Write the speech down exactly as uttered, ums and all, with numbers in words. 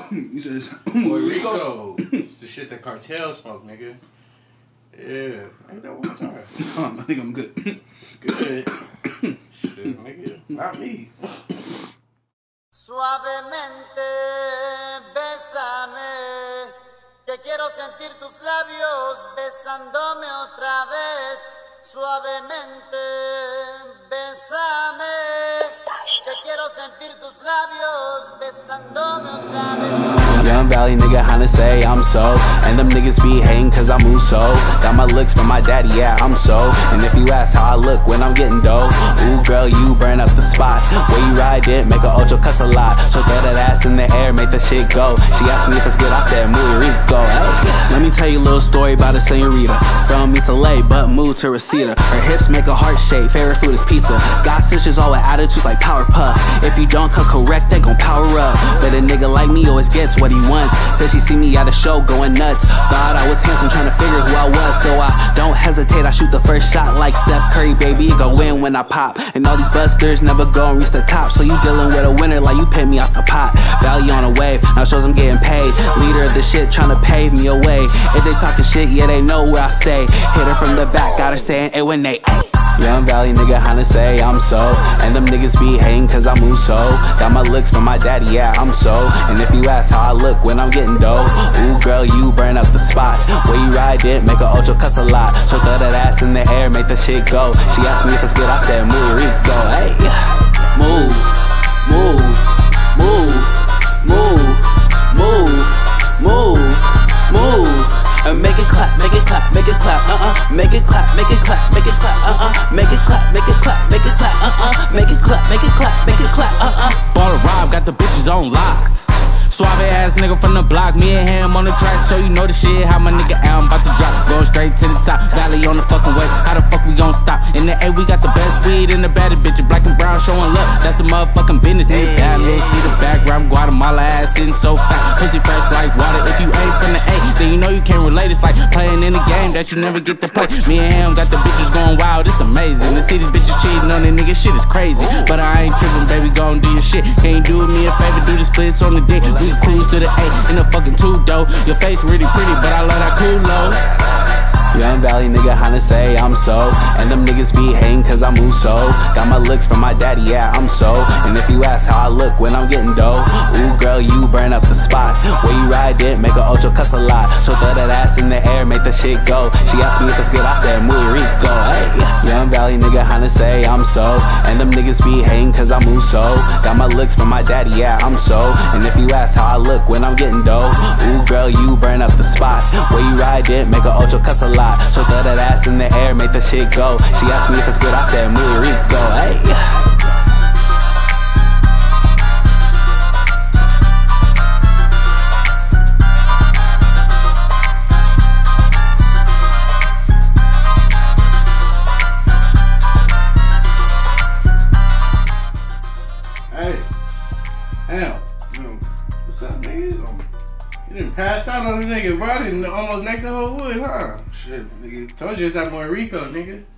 You said Boy Rico. The shit that cartel smoke, nigga. Yeah. Ain't that one time. Um, I think I'm good. Good. Shit, nigga. Not me. Suavemente, bésame, que quiero sentir tus labios besándome otra vez. Suavemente, bésame, que quiero sentir tus labios besándome otra vez. Young Valley nigga, Hana say I'm so. And them niggas be hating cause I move so. Got my looks from my daddy, yeah, I'm so. And if you ask how I look when I'm getting dough, ooh girl, you burn up the spot. Where you ride it, make a ocho cuss a lot. So throw that ass in the air, make that shit go. She asked me if it's good, I said muy rico. Hey. Let me tell you a little story about a senorita. From East L A, but moved to Reseda. Her hips make a heart shape, favorite food is pizza. Got sisters all with attitudes like Powerpuff. If you don't cook correct, they gon' power up. But a nigga like me always gets what he wants. Said she see me at a show going nuts. Thought I was handsome, trying to figure who I was. So I don't hesitate, I shoot the first shot like Steph Curry, baby, go win when I pop. And all these busters never go and reach the top. So you dealing with a winner like you pay me off the pot. Value on a wave, now shows I'm getting paid. Leader of the shit, trying to pave me away. If they talking shit, yeah, they know where I stay. Hit her from the back, got her saying, hey, when they, ay. Young Valley nigga, Hana say I'm so. And them niggas be hating cause I move so. Got my looks from my daddy, yeah, I'm so. And if you ask how I look when I'm getting dough, ooh girl, you burn up the spot. Where you ride it, make a ocho cuss a lot. So throw that ass in the air, make that shit go. She asked me if it's good, I said muy rico. Hey, move, move, move, move, move, move, move. And make it clap, make it clap, make it clap, uh-uh. Make it clap, make it clap, make it clap, uh-uh. Make it clap, make it clap, make it clap, uh-uh. Make it clap, make it clap, make it clap, uh-uh. Baller Rob got the bitches on lock. Suave ass nigga from the block, me and him on the track, so you know the shit. How my nigga album about to drop, going straight to the top. Valley on the fucking way, how the fuck we gon' stop? In the A, we got the best weed and the baddest bitch, black and brown showing love. That's a motherfucking business. Nigga bad little see the background, Guatemala ass sitting so fat, pussy fresh like water. If you ain't from the A, then you know you can't relate. It's like playing in a game that you never get to play. Me and him got the bitches going wild, it's amazing. To see these bitches cheating on the nigga, shit is crazy. But I ain't tripping, baby, gon' do your shit. Can you do me a favor, do the splits on the dick? We can cruise to the A in a fucking two though. Your face really pretty, but I love that cool low. Young Valley nigga, Hana say I'm so. And them niggas be hating cause I move so. Got my looks from my daddy, yeah, I'm so. And if you ask how I look when I'm getting dough, ooh girl, you burn up the spot. Where you ride it, make a ocho cuss a lot. So throw that ass in the air, make that shit go. She asked me if it's good, I said muy rico. Hey, Young Valley nigga, Hana say I'm so. And them niggas be hating cause I move so. Got my looks from my daddy, yeah, I'm so. And if you ask how I look when I'm getting dough, ooh girl, you burn up the spot. Where you ride it, make a ocho cuss a lot. So throw that ass in the air, make that shit go. She asked me if it's good, I said muy rico. Hey. Damn. No. What's up, nigga? Um, You done passed out on the nigga, bro. Didn't almost neck the whole wood, huh? shit, nigga. Told you it's that boy Rico, nigga.